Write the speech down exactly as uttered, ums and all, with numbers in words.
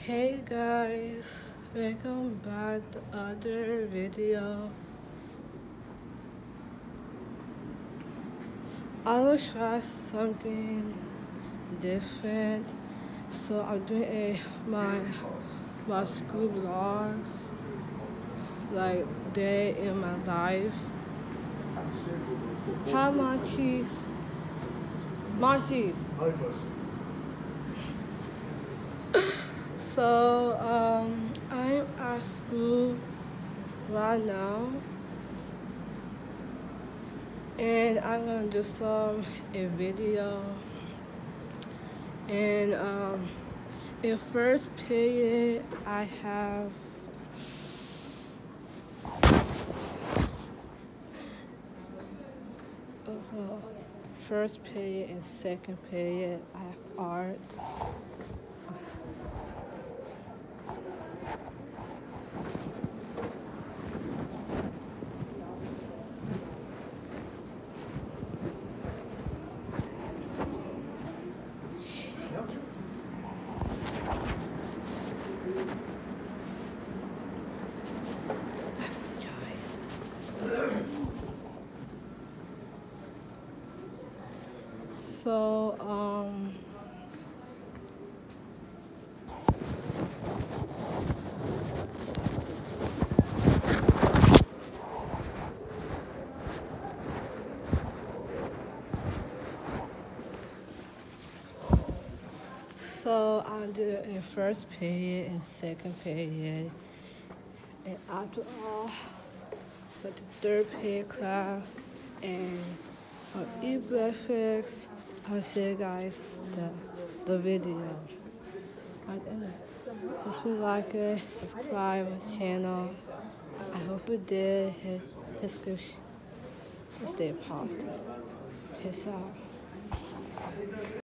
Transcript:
Hey guys, welcome back to other video. I will try something different. So I'm doing a my my school vlogs, like day in my life. Hi Monty. Monty. So um I'm at school right now. And I'm gonna do some a video. And um, in first period, I have also first period and second period. I have art. So, um, so I'll do it in first period and second period. And after all, for the third period class and I'll eat breakfast. I'll see you guys the, the video. If you like it, subscribe to my channel. I hope you did. Hit the description. Stay positive. Peace out.